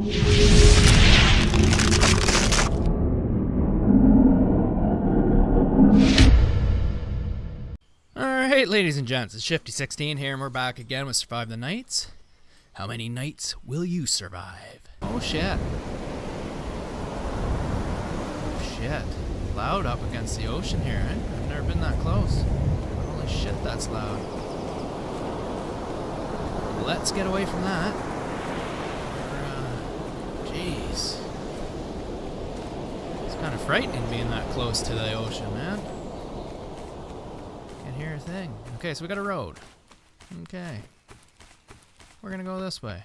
Alright, ladies and gents, it's Shifty16 here, and we're back again with Survive the Nights. How many nights will you survive? Oh shit. Oh shit. Loud up against the ocean here, eh? I've never been that close. Holy shit, that's loud. Let's get away from that. Jeez. It's kind of frightening being that close to the ocean, man. Can't hear a thing. Okay, so we got a road. Okay. We're gonna go this way.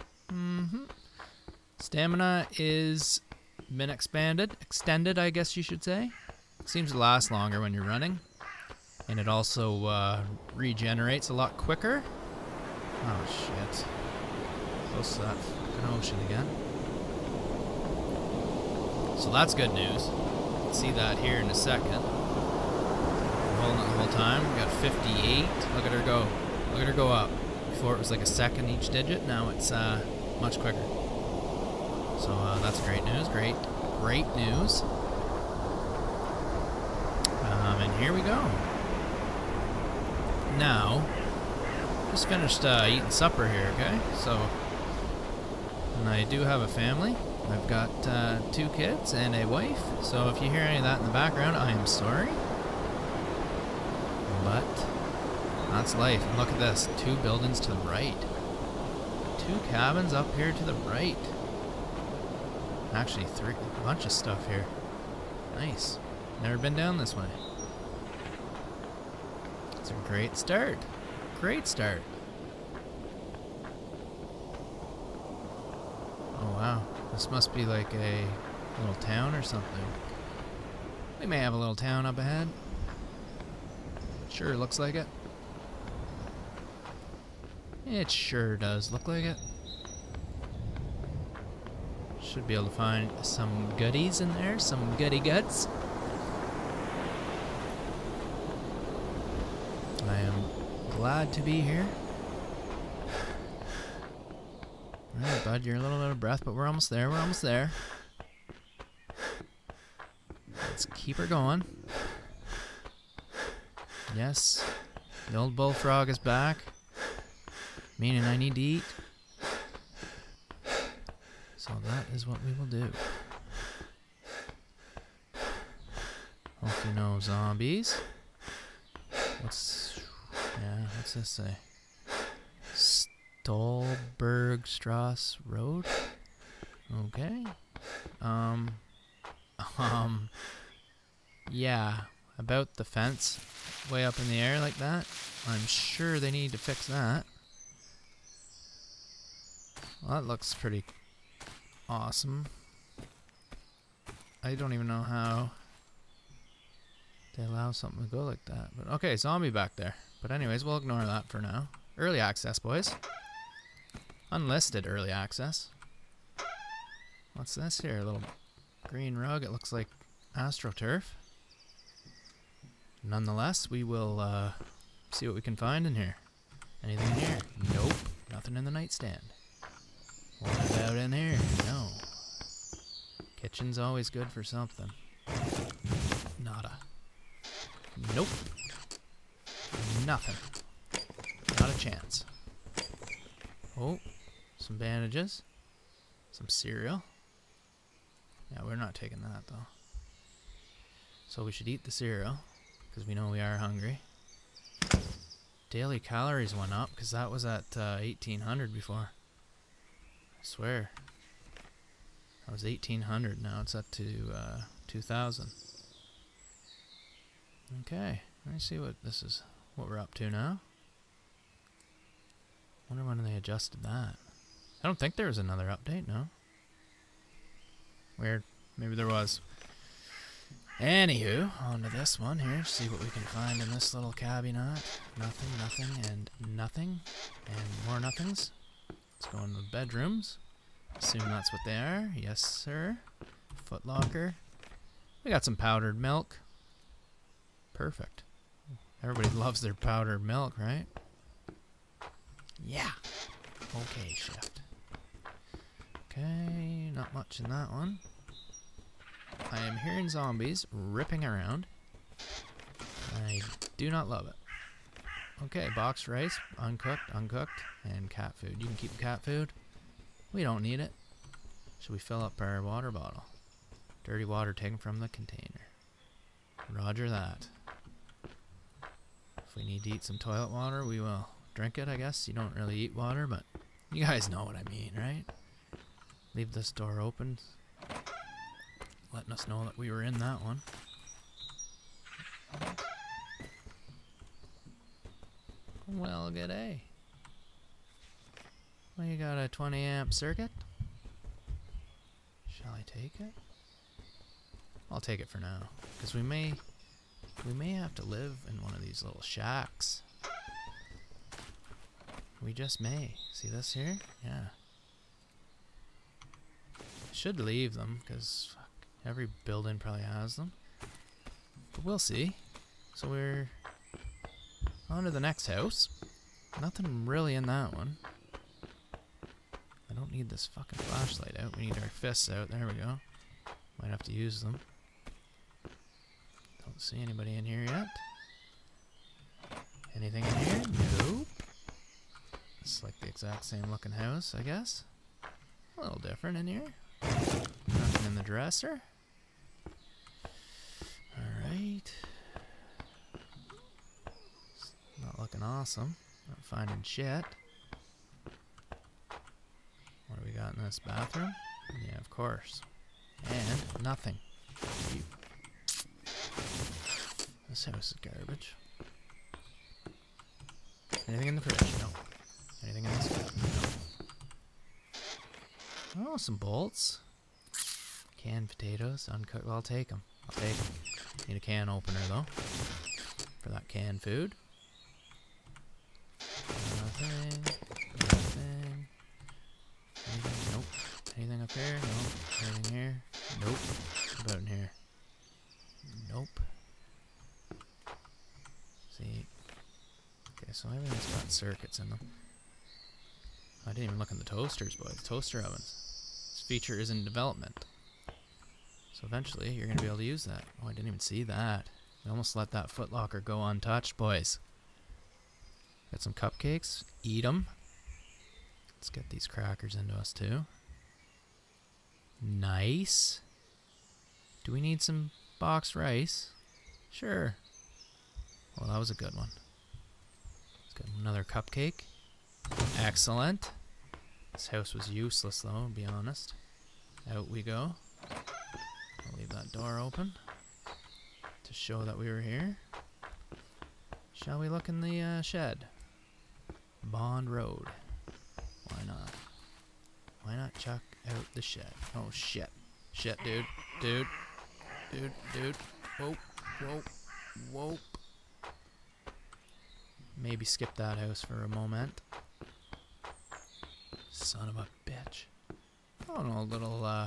Stamina is been extended, I guess you should say. Seems to last longer when you're running, and it also regenerates a lot quicker. Oh shit! Close to that fucking ocean again. So that's good news. See that here in a second. We're holding it the whole time. We got 58. Look at her go. Look at her go up. Before it was like a second each digit. Now it's much quicker. So that's great news. Great news. And here we go. Now, just finished eating supper here. Okay, so, and I do have a family. I've got 2 kids and a wife. So if you hear any of that in the background, I am sorry. But that's life. And look at this. 2 buildings to the right. 2 cabins up here to the right. Actually, 3. A bunch of stuff here. Nice. Never been down this way. It's a great start. Great start. Oh wow. This must be like a little town or something. We may have a little town up ahead. Sure looks like it. It sure does look like it. Should be able to find some goodies in there, some goody guts. I am glad to be here. Alright, bud, you're a little out of breath, but we're almost there, we're almost there. Let's keep her going. Yes, the old bullfrog is back, meaning I need to eat. So that is what we will do. Hopefully no zombies. What's this say? Stolbergstrasse Road? Okay. Yeah, about the fence way up in the air like that. I'm sure they need to fix that. Well, that looks pretty awesome. I don't even know how they allow something to go like that. But okay, zombie back there. But anyways, we'll ignore that for now. Early access, boys. Unlisted early access. What's this here? A little green rug. It looks like AstroTurf. Nonetheless, we will see what we can find in here. Anything in here? Nope. Nothing in the nightstand. What about in here? No. Kitchen's always good for something. Nada. Nope. Nothing. Not a chance. Oh, some bandages. Some cereal. Yeah, we're not taking that though. So we should eat the cereal, because we know we are hungry. Daily calories went up, because that was at 1800 before. I swear. That was 1800, now it's up to 2000. Okay, let me see what this is, what we're up to now. Wonder when they adjusted that. I don't think there was another update, no. Weird. Maybe there was. Anywho, on to this one here. See what we can find in this little cabinet. Nothing, nothing, and nothing. And more nothings. Let's go into the bedrooms. Assume that's what they are. Yes, sir. Foot locker. We got some powdered milk. Perfect. Everybody loves their powdered milk, right? Yeah. Okay, shift. Okay, not much in that one. I am hearing zombies ripping around. I do not love it. Okay, boxed rice, uncooked, and cat food. You can keep the cat food. We don't need it. Should we fill up our water bottle? Dirty water taken from the container. Roger that. If we need to eat some toilet water, we will drink it, I guess. You don't really eat water, but you guys know what I mean, right? Leave this door open, letting us know that we were in that one. Well, g'day. Well, you got a 20 amp circuit? Shall I take it? I'll take it for now, because we may have to live in one of these little shacks. We just may. See this here? Yeah. I should leave them, because every building probably has them. But we'll see. So we're on to the next house. Nothing really in that one. I don't need this fucking flashlight out. We need our fists out. There we go. Might have to use them. Don't see anybody in here yet. Anything in here? Nope. It's like the exact same looking house, I guess. A little different in here. Nothing in the dresser. Alright. Not looking awesome. Not finding shit. What do we got in this bathroom? Yeah, of course. And nothing. This house is garbage. Anything in the fridge? No. Anything in this cabinet? No. Oh, some bolts. Canned potatoes, uncooked. Well, I'll take them. I'll take them. Need a can opener, though, for that canned food. Nothing. Nothing. Anything? Nope. Anything up here? Nope. Anything here? Nope. What about in here? Nope. See? Okay, so everything's got circuits in them. I didn't even look in the toasters, boys. Toaster ovens. This feature is in development. So eventually, you're going to be able to use that. Oh, I didn't even see that. We almost let that footlocker go untouched, boys. Got some cupcakes. Eat them. Let's get these crackers into us, too. Nice. Do we need some boxed rice? Sure. Well, that was a good one. Let's get another cupcake. Excellent. This house was useless, though, to be honest. Out we go. I'll leave that door open to show that we were here. Shall we look in the shed? Bond Road. Why not? Why not chuck out the shed? Oh, shit. Shit, dude. Dude. Dude. Dude. Whoa. Whoa. Whoa. Maybe skip that house for a moment. Son of a bitch. Oh, no, little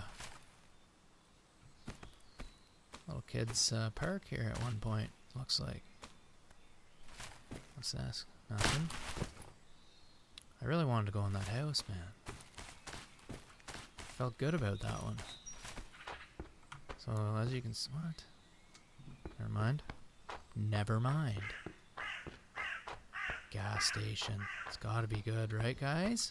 kids park here at one point, looks like. What's this? Nothing. I really wanted to go in that house, man. Felt good about that one. So, as you can see, what? Never mind. Never mind. Gas station. It's gotta be good, right, guys?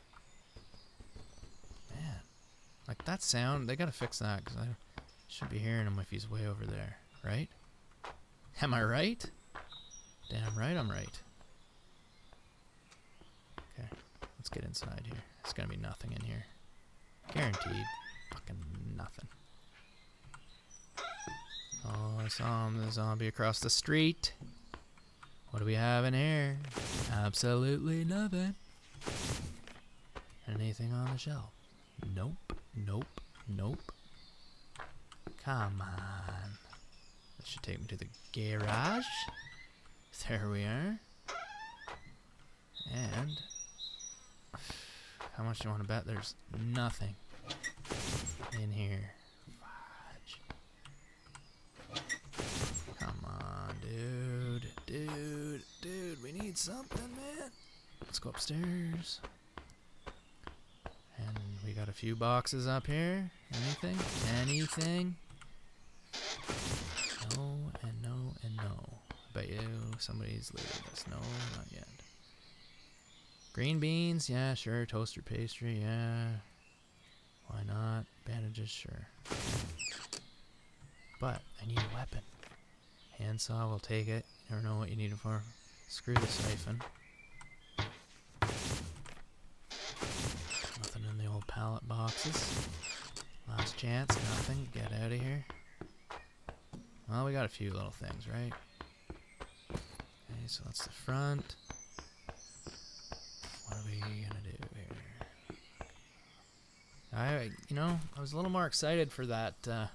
Man. Like, that sound, they gotta fix that, because I should be hearing him if he's way over there, right? Am I right? Damn right I'm right. Okay, let's get inside here. There's gonna be nothing in here. Guaranteed. Fucking nothing. Oh, I saw him, the zombie across the street. What do we have in here? Absolutely nothing. Anything on the shelf? Nope, nope, nope. Come on. That should take me to the garage. There we are. And how much do you want to bet there's nothing in here? Fudge. Come on, dude. Dude, we need something, man. Let's go upstairs. And we got Got a few boxes up here. Anything? Anything? No, and no, and no. I bet you somebody's looted this. No, not yet. Green beans? Yeah, sure. Toaster pastry? Yeah. Why not? Bandages? Sure. But I need a weapon. Handsaw, we'll take it. Never know what you need it for. Screw the siphon. Nothing in the old pallet boxes. Last chance, nothing. Get out of here. Well, we got a few little things, right? Okay, so that's the front. What are we gonna do here? I was a little more excited for that. I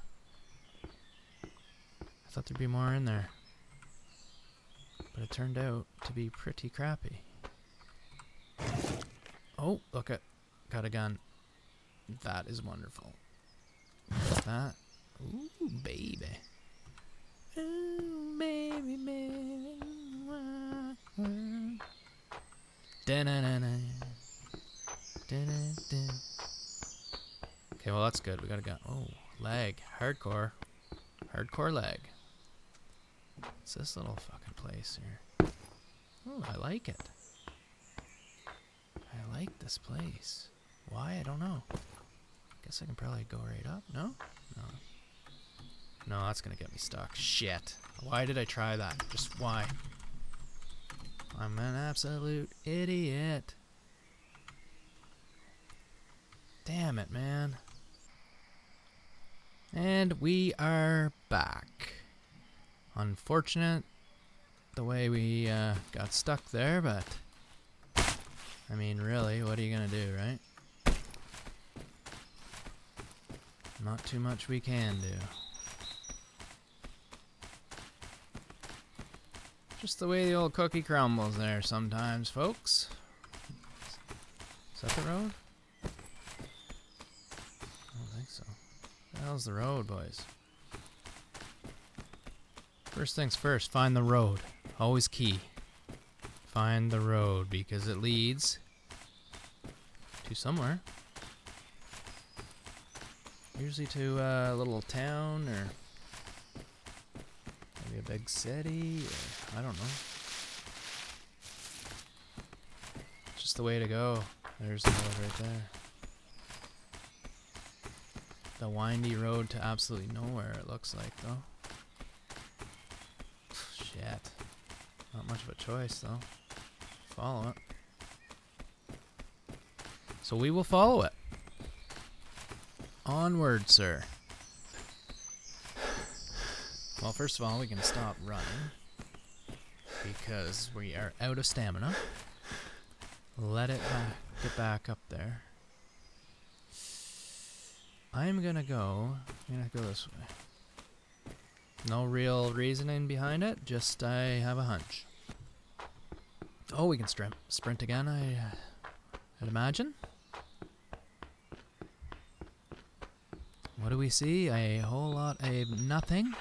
thought there'd be more in there. But it turned out to be pretty crappy. Oh, look at, got a gun. That is wonderful. What's that? Ooh, baby. Ooh, baby, baby. Da-na-na-na. Da-na-na. Okay, well that's good. We got a gun. Oh, leg. Hardcore. Hardcore leg. What's this little fucking place here? Oh, I like it. I like this place. Why? I don't know. Guess I can probably go right up. No? No. No, that's gonna get me stuck. Shit. Why did I try that? Just why? I'm an absolute idiot. Damn it, man. And we are back. Unfortunate the way we got stuck there, but I mean, really, what are you gonna do, right? Not too much we can do. Just the way the old cookie crumbles there sometimes, folks. Is that the road? I don't think so. What the hell's the road, boys? First things first, find the road. Always key. Find the road because it leads to somewhere. Usually to a little town or maybe a big city, or I don't know. Just the way to go. There's the road right there. The windy road to absolutely nowhere, it looks like, though. Shit. Not much of a choice, though. Follow it. So we will follow it. Onward, sir. Well, first of all, we can stop running because we are out of stamina. Let it get back up there. I'm gonna go this way. No real reasoning behind it, just I have a hunch. Oh, we can sprint again, I'd imagine. What do we see? A whole lot of nothing.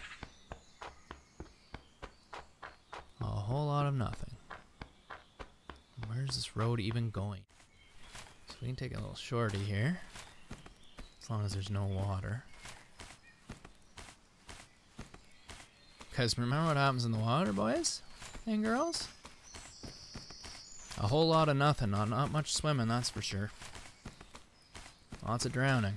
A whole lot of nothing. Where's this road even going? So we can take a little shorty here. As long as there's no water. Because remember what happens in the water, boys and girls? A whole lot of nothing. Not much swimming, that's for sure. Lots of drowning.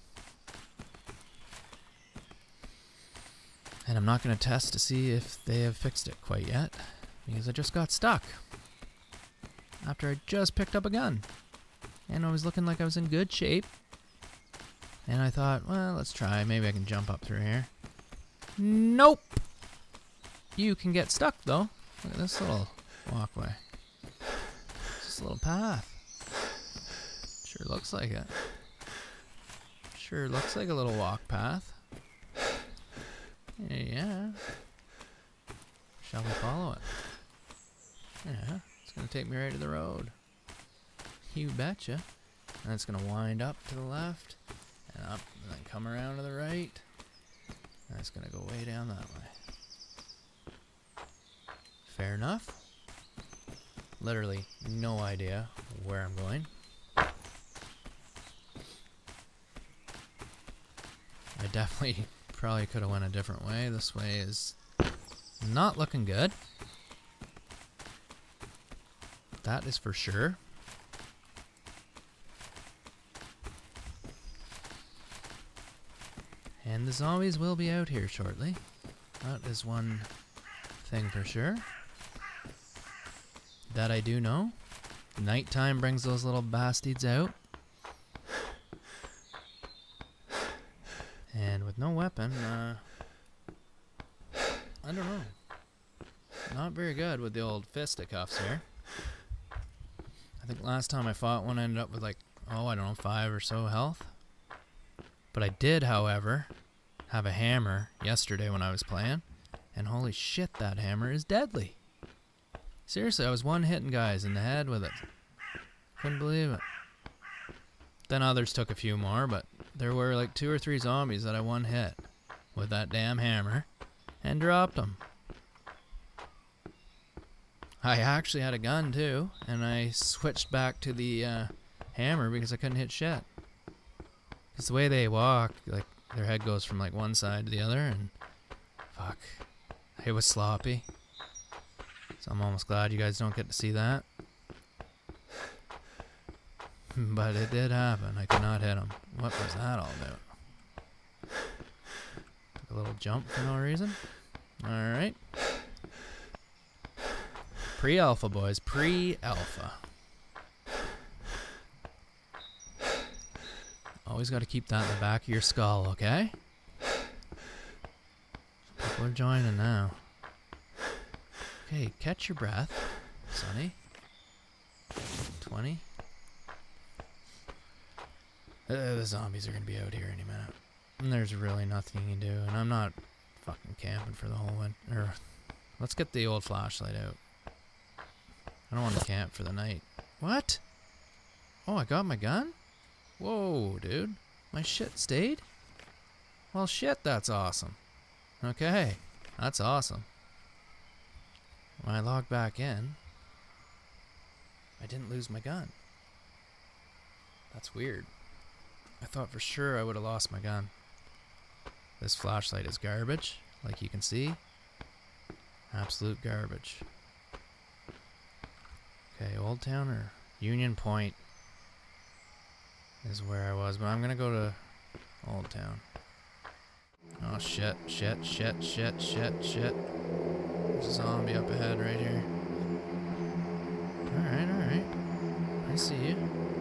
And I'm not going to test to see if they have fixed it quite yet. Because I just got stuck. After I just picked up a gun. And I was looking like I was in good shape. And I thought, well, let's try. Maybe I can jump up through here. Nope! You can get stuck, though. Look at this little walkway. Just a little path. Sure looks like it. Sure looks like a little walk path. Yeah. Shall we follow it? Yeah, it's going to take me right to the road. You betcha. And it's going to wind up to the left, and up, and then come around to the right. And it's going to go way down that way. Fair enough. Literally no idea where I'm going. definitely probably could have went a different way. This way is not looking good. That is for sure. And the zombies will be out here shortly. That is one thing for sure. That I do know. Nighttime brings those little bastards out. And with no weapon, I don't know. Not very good with the old fisticuffs here. I think last time I fought one I ended up with like, oh, I don't know, 5 or so health. But I did, however, have a hammer yesterday when I was playing. And holy shit, that hammer is deadly. Seriously, I was one-hitting guys in the head with it. Couldn't believe it. Then others took a few more, but there were like 2 or 3 zombies that I one-hit with that damn hammer and dropped them. I actually had a gun too, and I switched back to the hammer because I couldn't hit shit. Because the way they walk, like their head goes from like one side to the other, and fuck, it was sloppy. So I'm almost glad you guys don't get to see that. But it did happen. I could not hit him. What was that all about? Took a little jump for no reason. Alright. Pre-alpha, boys. Pre-alpha. Always got to keep that in the back of your skull, okay? People are joining now. Okay, catch your breath, Sonny. 20. The zombies are going to be out here any minute. And there's really nothing you can do. And I'm not fucking camping for the whole winter. Let's get the old flashlight out. I don't want to camp for the night. What? Oh, I got my gun? Whoa, dude. My shit stayed? Well, shit, that's awesome. Okay, that's awesome. When I log back in, I didn't lose my gun. That's weird. I thought for sure I would have lost my gun. This flashlight is garbage, like you can see. Absolute garbage. Okay, Old Town or Union Point is where I was, but I'm gonna go to Old Town. Oh shit, shit, shit, shit, shit, shit. There's a zombie up ahead right here. Alright, alright. I see you.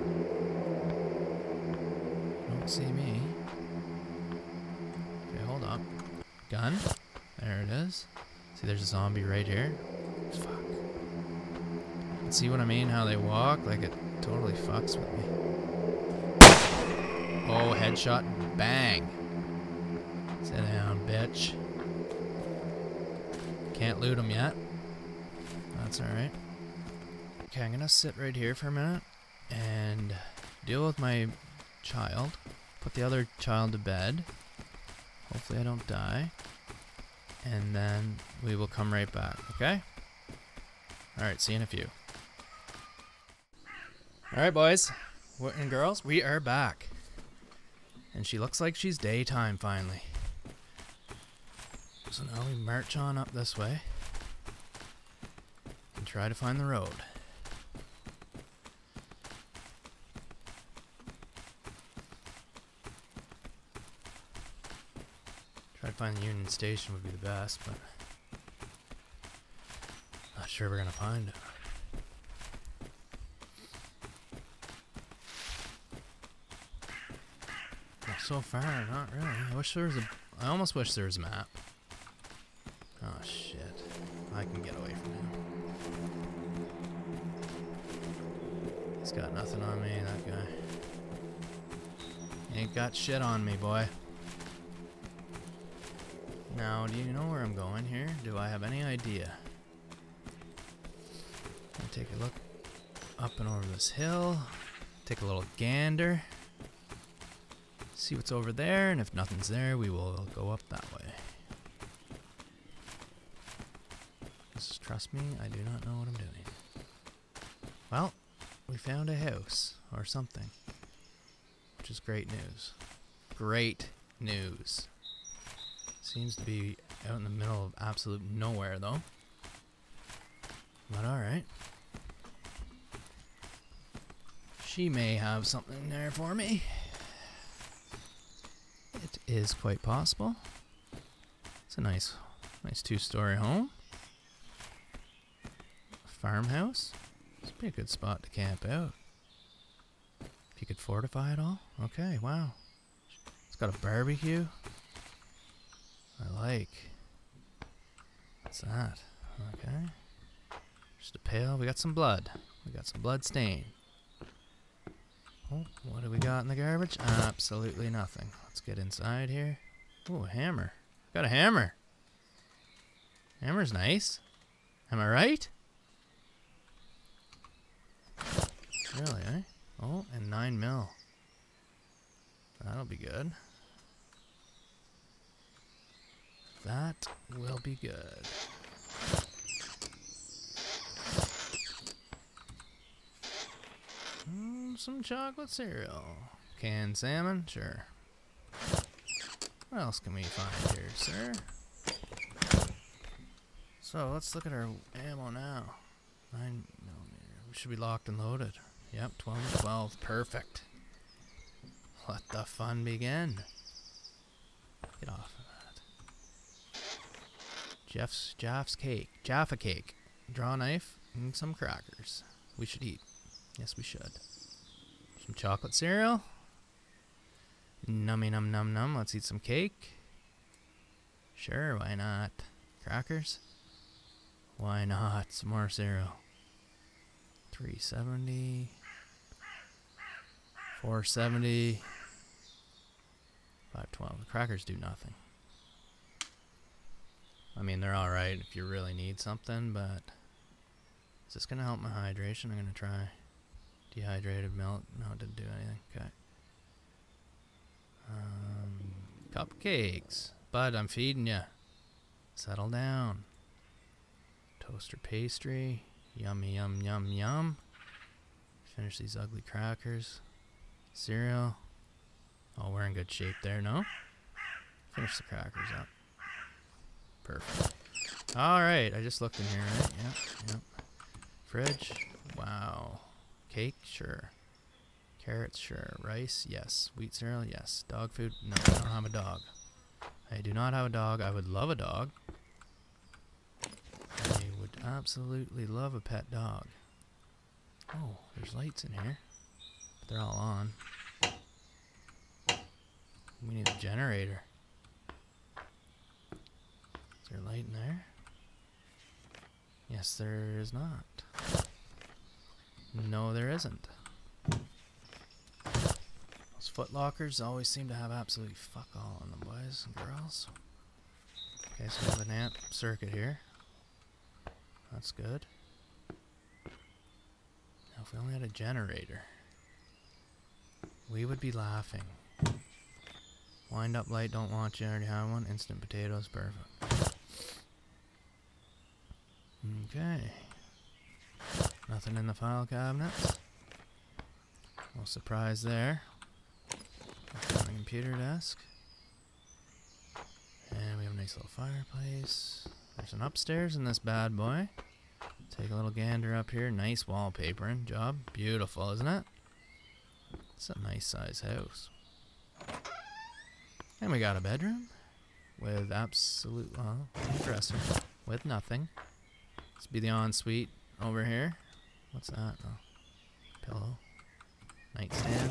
Don't see me. Okay, hold up. Gun. There it is. See, there's a zombie right here. Fuck. See what I mean? How they walk? Like it totally fucks with me. Oh, headshot. Bang. Sit down, bitch. Can't loot them yet. That's alright. Okay, I'm gonna sit right here for a minute and deal with my child. Put the other child to bed. Hopefully I don't die. And then we will come right back, okay? Alright, see you in a few. Alright, boys and girls, we are back. And she looks like she's daytime finally. So now we march on up this way and try to find the road. Try to find the Union Station would be the best, but not sure we're gonna find it. Well, so far, not really. I almost wish there was a map. Oh shit. I can get away from him. He's got nothing on me, that guy. He ain't got shit on me, boy. Now, do you know where I'm going here? Do I have any idea? Let me take a look up and over this hill. Take a little gander. See what's over there, and if nothing's there, we will go up that way. Just trust me, I do not know what I'm doing. Well, we found a house, or something. Which is great news. Great news. Seems to be out in the middle of absolute nowhere, though. But alright. She may have something there for me. It is quite possible. It's a nice two-story home. Farmhouse. It's a good spot to camp out. If you could fortify it all. Okay, wow. It's got a barbecue. I like. What's that? Okay. Just a pail. We got some blood. We got some blood stain. Oh, what do we got in the garbage? Absolutely nothing. Let's get inside here. Oh, a hammer. Got a hammer. Hammer's nice. Am I right? Really, eh? Oh, and 9 mil. That'll be good. That will be good. Some chocolate cereal. Canned salmon? Sure. What else can we find here, sir? So, let's look at our ammo now. 9mm. We should be locked and loaded. Yep, 12 to 12. Perfect. Let the fun begin. Get off of that. Jaff's cake. Jaffa cake. Draw a knife and some crackers. We should eat. Yes, we should. Some chocolate cereal. Nummy num num num. Let's eat some cake. Sure, why not? Crackers? Why not? Some more cereal. 370. 470. 512. The crackers do nothing. I mean, they're alright if you really need something, but is this going to help my hydration? I'm going to try dehydrated milk. No, it didn't do anything. Okay. Cupcakes. Bud, I'm feeding you. Settle down. Toaster pastry. Yummy, yum, yum, yum. Finish these ugly crackers. Cereal. Oh, we're in good shape there, no? Finish the crackers up. Perfect. Alright, I just looked in here, right? Yep. Fridge. Wow. Cake? Sure. Carrots? Sure. Rice? Yes. Wheat cereal? Yes. Dog food? No, I don't have a dog. I do not have a dog. I would love a dog. I would absolutely love a pet dog. Oh, there's lights in here. But they're all on. We need a generator. Is there a light in there? Yes, there is not. No, there isn't. Those foot lockers always seem to have absolutely fuck all on them, boys and girls. Okay, so we have an amp circuit here. That's good. Now, if we only had a generator, we would be laughing. Wind up light, don't want you, already have one. Instant potatoes, perfect. Okay. Nothing in the file cabinets. No surprise there. On the computer desk. And we have a nice little fireplace. There's an upstairs in this bad boy. Take a little gander up here. Nice wallpapering job. Beautiful, isn't it? It's a nice size house. And we got a bedroom with absolute, well, a dresser with nothing. This would be the ensuite over here. What's that? Oh, pillow. Nightstand.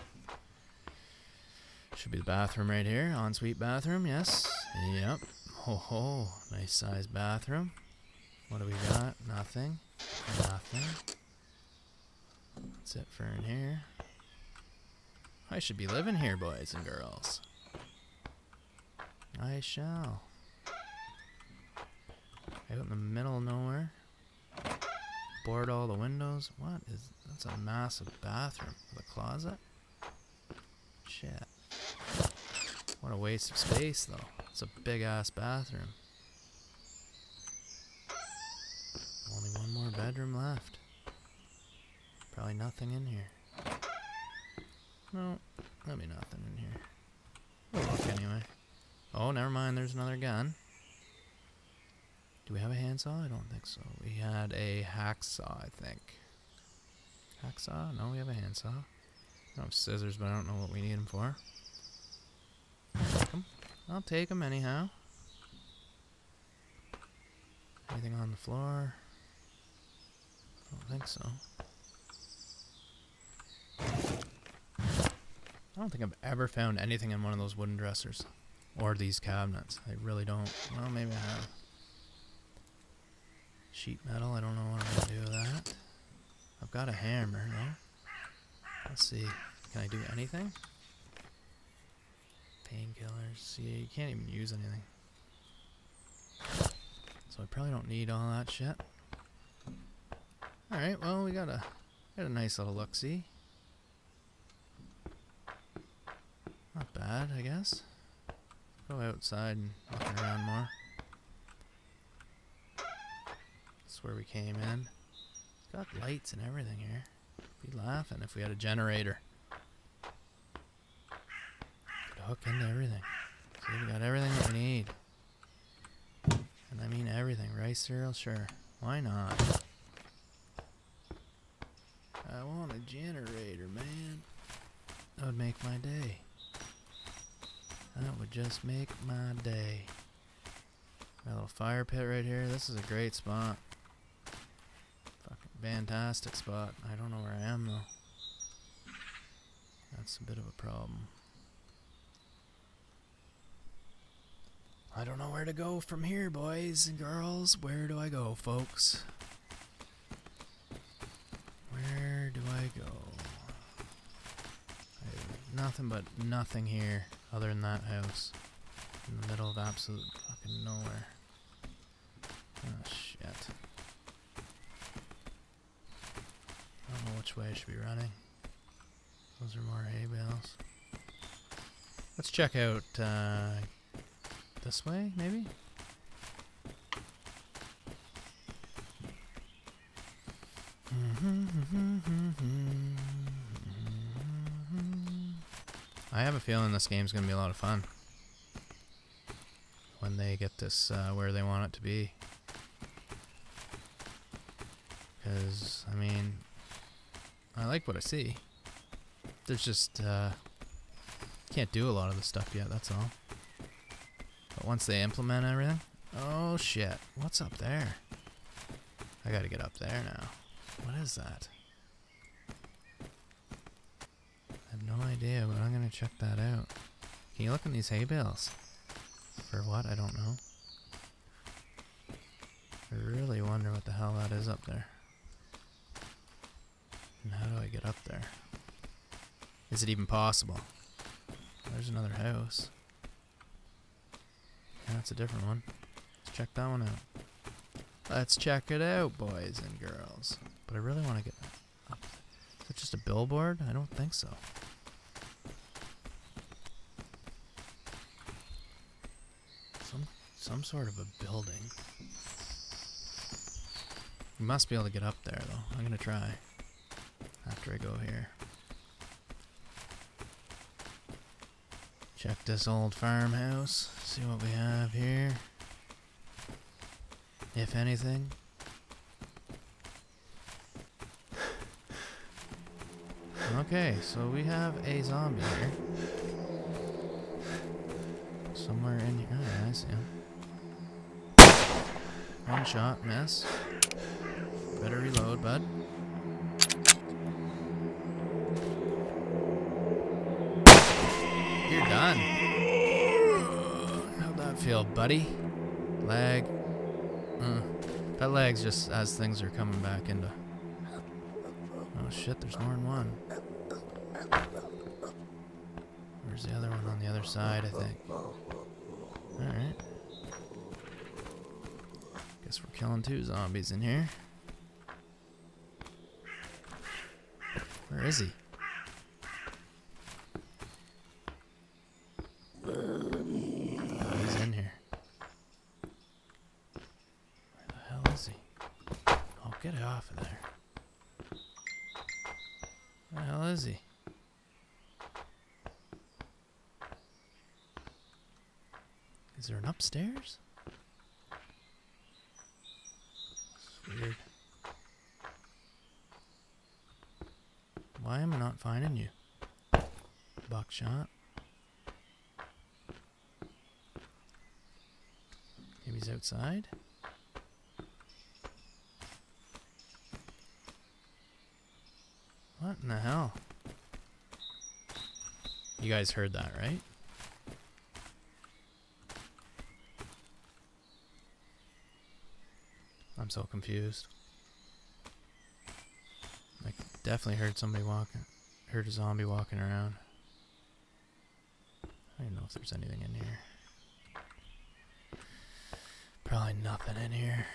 Should be the bathroom right here. Ensuite bathroom, yes. Yep. Ho ho. Nice size bathroom. What do we got? Nothing. Nothing. That's it for in here. I should be living here, boys and girls. I shall. Out in the middle of nowhere. Board all the windows. What is... That's a massive bathroom with a closet. Shit. What a waste of space, though. It's a big-ass bathroom. Only one more bedroom left. Probably nothing in here. No, there'll be nothing in here. We'll look anyway. Oh, never mind. There's another gun. Do we have a handsaw? I don't think so. We had a hacksaw, I think. Hacksaw? No, we have a handsaw. I don't have scissors, but I don't know what we need them for. I'll take them anyhow. Anything on the floor? I don't think so. I don't think I've ever found anything in one of those wooden dressers. Or these cabinets. I really don't. Well, maybe I have. Sheet metal, I don't know what I'm going to do with that. I've got a hammer, though. Let's see. Can I do anything? Painkillers. See, you can't even use anything. So I probably don't need all that shit. Alright, well, we got a nice little look-see. Not bad, I guess. Go outside and look around more. That's where we came in. It's got lights and everything here. Be laughing if we had a generator. Could hook into everything. See, we got everything that we need. And I mean everything. Rice cereal, sure. Why not? I want a generator, man. That would make my day. That would just make my day. Got a little fire pit right here. This is a great spot. Fucking fantastic spot. I don't know where I am though. That's a bit of a problem. I don't know where to go from here, boys and girls. Where do I go, folks? Where do I go? I have nothing but nothing here other than that house. In the middle of absolute fucking nowhere. Oh shit. I don't know which way I should be running. Those are more hay bales. Let's check out this way, maybe? I have a feeling this game's gonna be a lot of fun when they get this where they want it to be. Because, I mean, I like what I see. There's just, can't do a lot of the stuff yet, that's all. But once they implement everything... Oh shit, what's up there? I gotta get up there now. What is that? I have no idea, but I'm gonna check that out. Can you look in these hay bales? For what? I don't know. I really wonder what the hell that is up there. And how do I get up there? Is it even possible? There's another house. Yeah, that's a different one. Let's check that one out. Let's check it out, boys and girls. But I really want to get up. Is it just a billboard? I don't think so. Some sort of a building. We must be able to get up there, though. I'm gonna try. After I go here. Check this old farmhouse. See what we have here. If anything. Okay, so we have a zombie here. Somewhere in here. Oh, I see him. One shot, miss. Better reload, bud. You're done. How'd that feel, buddy? Lag. That lag's just as things are coming back into... Oh shit, there's more than one. Where's the other one? On the other side, I think. Alright. Guess we're killing 2 zombies in here. Where is he? Oh, he's in here. Where the hell is he? Oh, get off of there. Where the hell is he? Is there an upstairs? It's weird. Why am I not finding you? Buckshot. Maybe he's outside? What in the hell? You guys heard that, right? I'm so confused. I definitely heard somebody walking. Heard a zombie walking around. I don't know if there's anything in here. Probably nothing in here.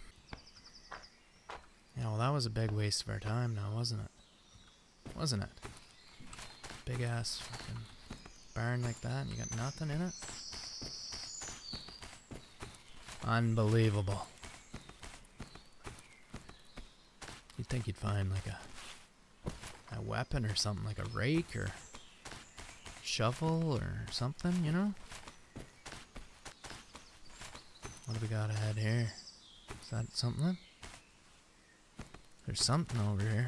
Yeah, well that was a big waste of our time now, wasn't it? Wasn't it? Big ass fucking barn like that and you got nothing in it? Unbelievable. You'd think you'd find like a weapon or something, like a rake or shovel or something, you know? What do we got ahead here? Is that something? There's something over here.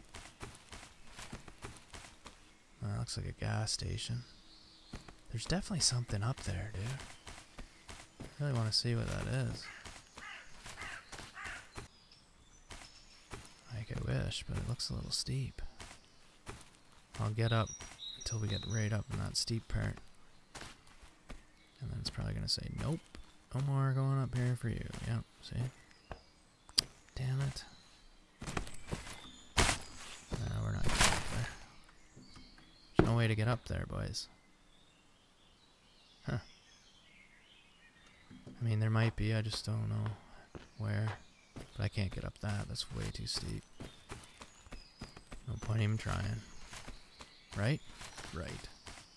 That looks like a gas station. There's definitely something up there, dude. I really want to see what that is. Like I wish, but it looks a little steep. I'll get up until we get right up in that steep part. And then it's probably going to say, nope, no more going up here for you. Yep, see? Damn it. No, we're not getting up there. There's no way to get up there, boys. Huh. I mean, there might be, I just don't know where. But I can't get up that, that's way too steep. No point even trying. Right? Right.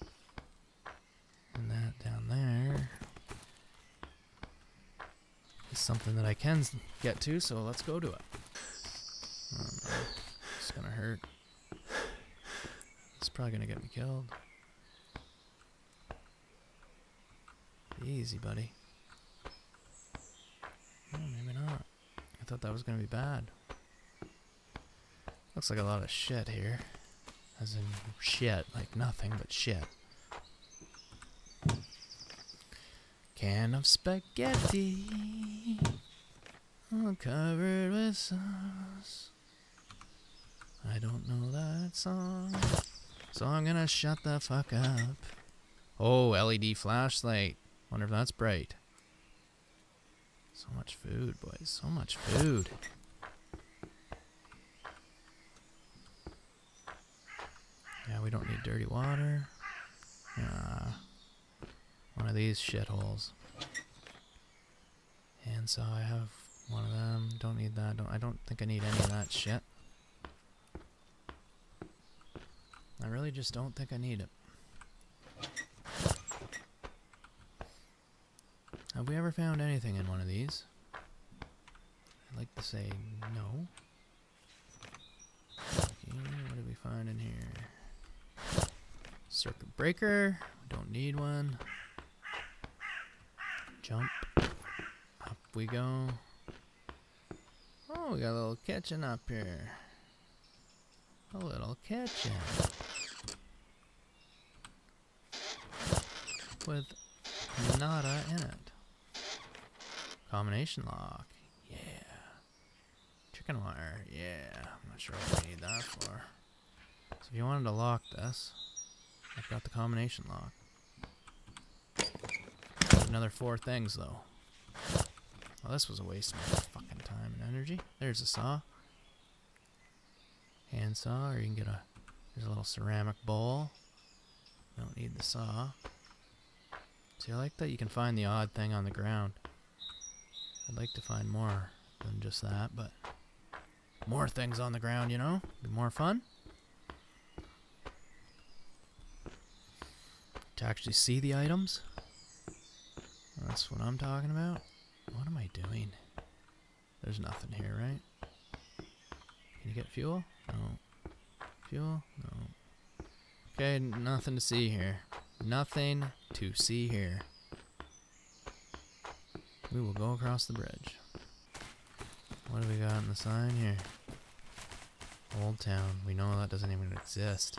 And that down there is something that I can get to, so let's go to it. Oh no, it's gonna hurt. It's probably gonna get me killed. Easy, buddy. Oh, maybe not. I thought that was gonna be bad. Looks like a lot of shit here. As in shit, like nothing but shit. Can of spaghetti, all covered with sauce. I don't know that song, so I'm gonna shut the fuck up. Oh, LED flashlight. Wonder if that's bright. So much food, boys. So much food. Yeah, we don't need dirty water. One of these shitholes. Handsaw, I have one of them. Don't need that. I don't think I need any of that shit. I really just don't think I need it. Have we ever found anything in one of these? I'd like to say no. Okay, what did we find in here? Circuit breaker. Don't need one. Jump. Up we go. Oh, we got a little kitchen up here. A little kitchen. With nada in it. Combination lock. Yeah. Chicken wire. Yeah. I'm not sure what we need that for. So if you wanted to lock this, I've got the combination lock. Another 4 things though. Well, this was a waste of my fucking time and energy. There's a saw. Handsaw, or you can get there's a little ceramic bowl. Don't need the saw. See, I like that you can find the odd thing on the ground. I'd like to find more than just that, but more things on the ground, you know? Be more fun. To actually see the items. That's what I'm talking about. What am I doing? There's nothing here, right? Can you get fuel? No. Fuel? No. Okay, nothing to see here. Nothing to see here. We will go across the bridge. What do we got on the sign here? Old Town. We know that doesn't even exist.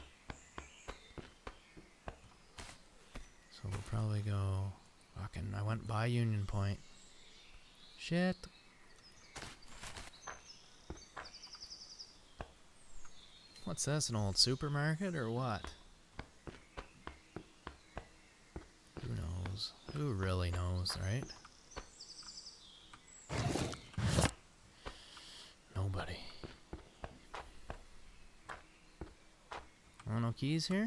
So we'll probably go... Fucking, I went by Union Point. Shit. What's this, an old supermarket or what? Who knows? Who really knows, right? Nobody. Oh, no keys here?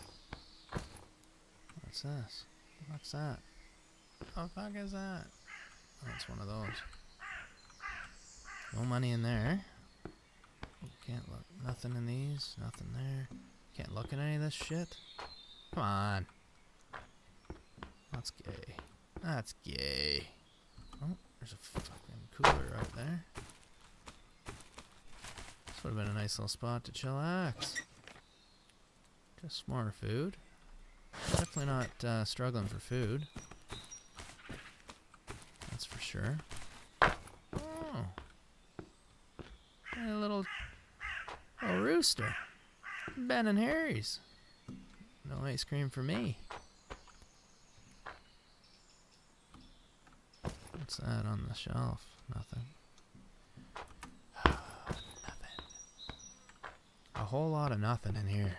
What's this? What's that? What the fuck is that? Oh, it's one of those. No money in there. Can't look. Nothing in these. Nothing there. Can't look at any of this shit. Come on. That's gay. That's gay. Oh, there's a fucking cooler right there. This would have been a nice little spot to chillax. Just more food. Definitely not struggling for food. That's for sure. Oh. A little rooster. Ben and Harry's. No ice cream for me. What's that on the shelf? Nothing. Nothing. A whole lot of nothing in here.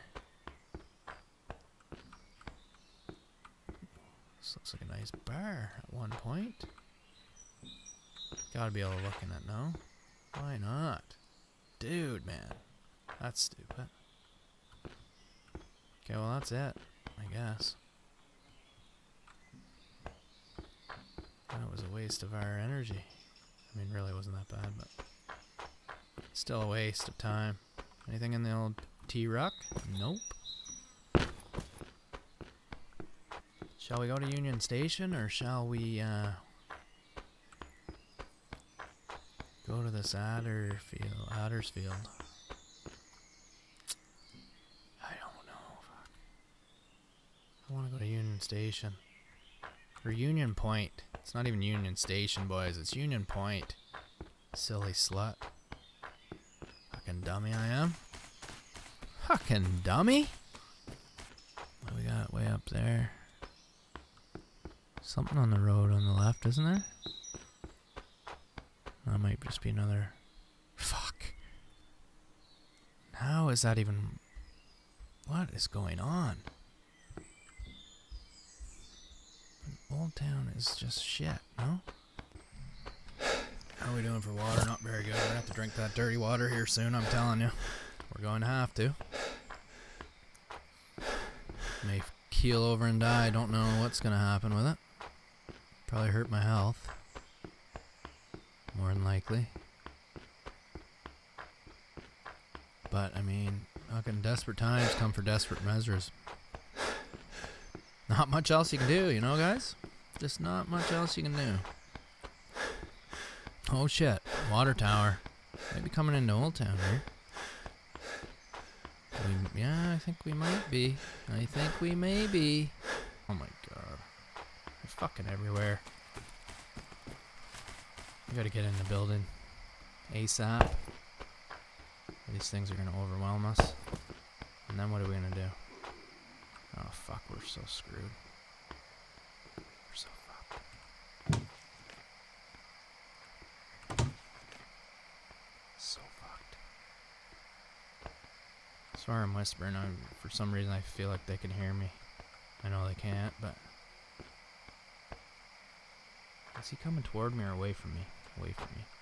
This looks like a nice bar at one point. Gotta be able to look in it now. Why not? Dude, man. That's stupid. Okay, well that's it, I guess. That was a waste of our energy. I mean, really wasn't that bad, but still a waste of time. Anything in the old T-Ruck? Nope. Shall we go to Union Station, or shall we go to this Addersfield? I don't know. Fuck. I want to go to Union Station. Or Union Point. It's not even Union Station, boys. It's Union Point. Silly slut. Fucking dummy I am. Fucking dummy. What do we got way up there? Something on the road on the left, isn't there? That might just be another... Fuck. How is that even... What is going on? Old Town is just shit, no? How are we doing for water? Not very good. We're gonna have to drink that dirty water here soon, I'm telling you. We're going to have to. May keel over and die. Don't know what's gonna happen with it. Probably hurt my health. More than likely. But, I mean, fucking desperate times come for desperate measures. Not much else you can do, you know, guys? Just not much else you can do. Oh shit, water tower. Maybe coming into Old Town here. Yeah, I think we might be. I think we may be. Oh my god. They're fucking everywhere. We gotta get in the building ASAP. These things are gonna overwhelm us. And then what are we gonna do? Oh fuck, we're so screwed. We're so fucked. So fucked. Sorry I'm whispering. For some reason I feel like they can hear me. I know they can't, but... Is he coming toward me or away from me? Away from me.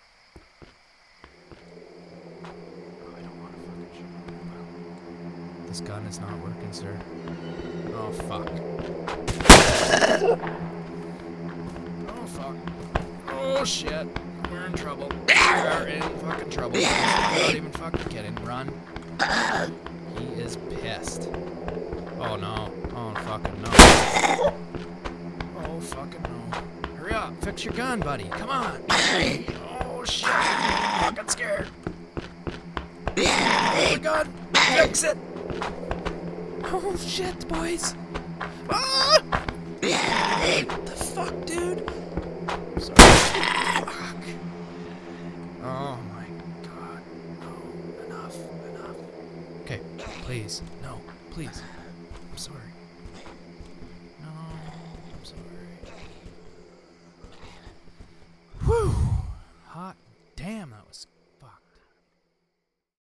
Oh, I don't want to fucking shoot him. This gun is not working, sir. Oh, fuck. Oh, fuck. Oh, shit. We're in trouble. We're in fucking trouble. Not even fucking kidding. Run. He is pissed. Oh, no. Oh, fucking no. Oh, fucking no. Hurry up. Fix your gun, buddy. Come on. Oh, shit. I'm fucking scared. Oh, my God. Fix it. Oh, shit, boys. Ah! What the fuck, dude? Sorry. Fuck. Oh my god. No. Enough. Okay. Please. No. Please. I'm sorry.